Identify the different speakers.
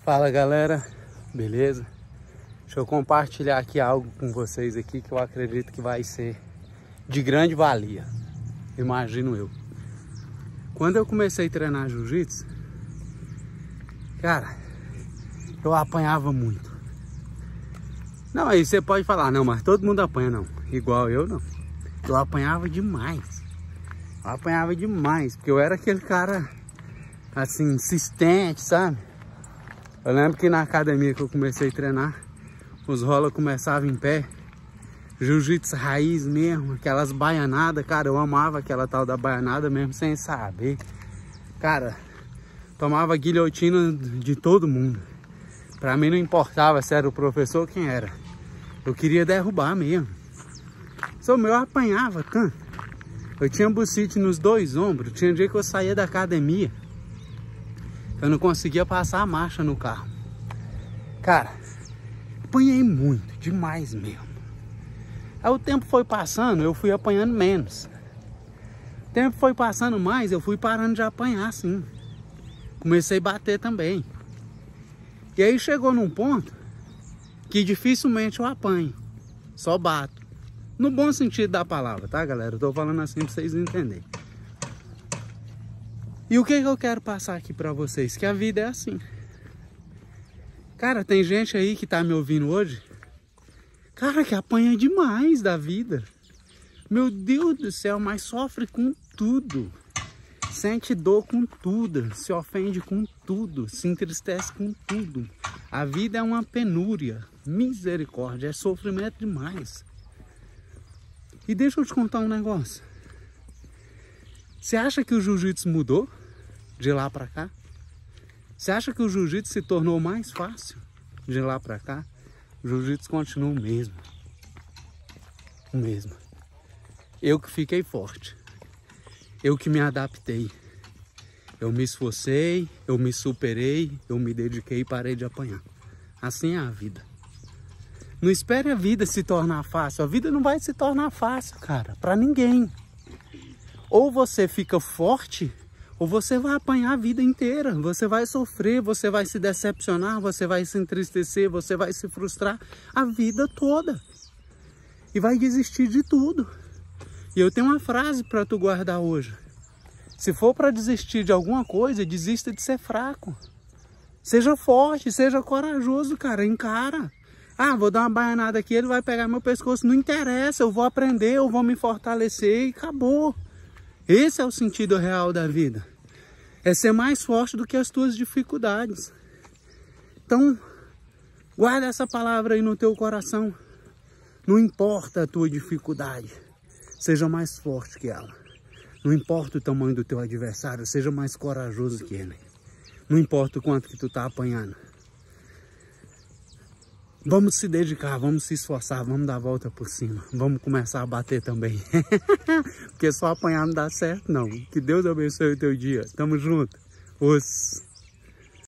Speaker 1: Fala galera, beleza? Deixa eu compartilhar aqui algo com vocês aqui que eu acredito que vai ser de grande valia, imagino eu. Quando eu comecei a treinar jiu-jitsu, cara, eu apanhava muito. Não, aí você pode falar, não, mas todo mundo apanha, não. Igual eu, não. Eu apanhava demais. Eu apanhava demais, porque eu era aquele cara, assim, insistente, sabe? Eu lembro que na academia que eu comecei a treinar, os rola começavam em pé, jiu-jitsu raiz mesmo, aquelas baianadas, cara, eu amava aquela tal da baianada mesmo sem saber. Cara, tomava guilhotina de todo mundo. Pra mim não importava se era o professor ou quem era. Eu queria derrubar mesmo. Só meu, eu apanhava tanto. Eu tinha bucite nos dois ombros, tinha dia que eu saía da academia, eu não conseguia passar a marcha no carro. Cara, apanhei muito, demais mesmo. Aí o tempo foi passando, eu fui apanhando menos. O tempo foi passando mais, eu fui parando de apanhar, sim. Comecei a bater também. E aí chegou num ponto que dificilmente eu apanho, só bato. No bom sentido da palavra, tá galera? Eu tô falando assim pra vocês entenderem. E o que eu quero passar aqui pra vocês? Que a vida é assim. Cara, tem gente aí que tá me ouvindo hoje, cara, que apanha demais da vida. Meu Deus do céu, mas sofre com tudo. Sente dor com tudo, se ofende com tudo, se entristece com tudo. A vida é uma penúria, misericórdia, é sofrimento demais. E deixa eu te contar um negócio. Você acha que o jiu-jitsu mudou de lá pra cá? Você acha que o jiu-jitsu se tornou mais fácil de lá pra cá? O jiu-jitsu continua o mesmo. O mesmo. Eu que fiquei forte. Eu que me adaptei. Eu me esforcei, eu me superei, eu me dediquei e parei de apanhar. Assim é a vida. Não espere a vida se tornar fácil. A vida não vai se tornar fácil, cara, pra ninguém. Ou você fica forte, ou você vai apanhar a vida inteira. Você vai sofrer, você vai se decepcionar, você vai se entristecer, você vai se frustrar a vida toda. E vai desistir de tudo. E eu tenho uma frase para tu guardar hoje. Se for para desistir de alguma coisa, desista de ser fraco. Seja forte, seja corajoso, cara, encara. Ah, vou dar uma baianada aqui, ele vai pegar meu pescoço. Não interessa, eu vou aprender, eu vou me fortalecer e acabou. Esse é o sentido real da vida. É ser mais forte do que as tuas dificuldades. Então, guarda essa palavra aí no teu coração. Não importa a tua dificuldade, seja mais forte que ela. Não importa o tamanho do teu adversário, seja mais corajoso que ele. Não importa o quanto que tu tá apanhando. Vamos se dedicar, vamos se esforçar, vamos dar a volta por cima. Vamos começar a bater também. Porque só apanhar não dá certo, não. Que Deus abençoe o teu dia. Tamo junto. Os...